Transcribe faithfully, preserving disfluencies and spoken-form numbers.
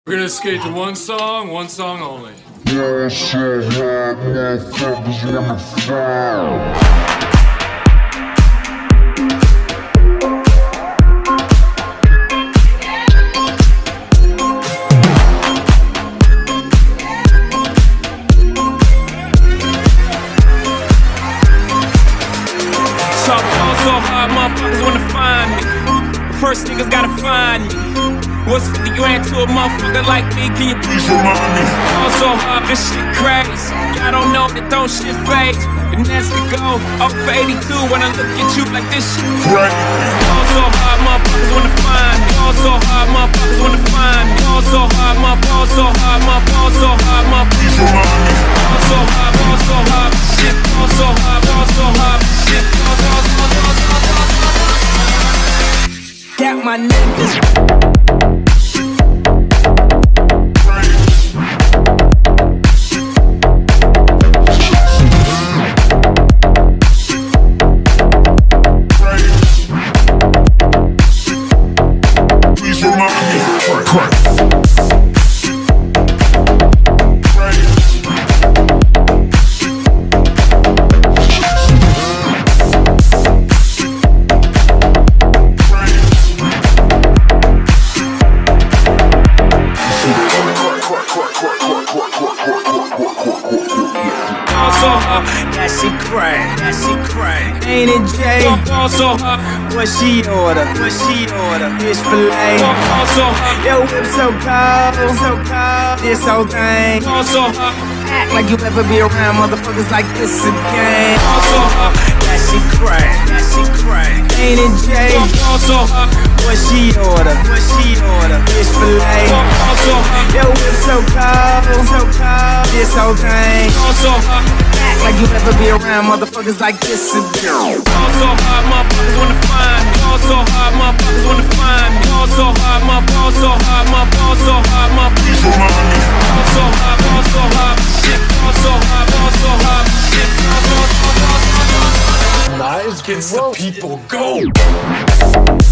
We're gonna skate to one song, one song only. Yeah, so hard, motherfuckers wanna fly. So hard, motherfuckers wanna find me. First niggas gotta find me. What's fifty grand to a motherfucker like me? Can you please remind me? Fall so hard, this shit crazy. Y'all don't know that don't shit phase. And that's the goal. Oh for eighty-two when I look at you like this shit crazy. Fall so hard, motherfuckers wanna find me. Fall so hard, motherfuckers wanna find me. Fall so hard, my fall so hard, my fall so hard, my please remind me. Fall so hard, fall so hard, shit. Fall so hard, fall so hard, shit. Fall so hard, fall so hard, fall so hard. Got my niggas. That shit crack, that shit crack. Ain't it Jay? Also, what she order? What she order? Fish fillet. Also, yo whip so cold, so cold. This whole thing. Also, act like you ever be around motherfuckers like this again. Also, that shit crack, that shit crack. Ain't it Jay? Also, what she order? What she order? Fish fillet. Also, yo whip so cold, so cold. This whole thing. Also, act like you ever be around motherfuckers like this again. Fall so hard, motherfuckers wanna find me. Fall so hard, motherfuckers wanna find me. Fall so hard, my fall so hard, my fall so hard, my please remind me. Fall so hard, fall so hard, shit. Fall so hard, fall so hard, shit. Fall so hard, fall so hard. Knives against the people, go!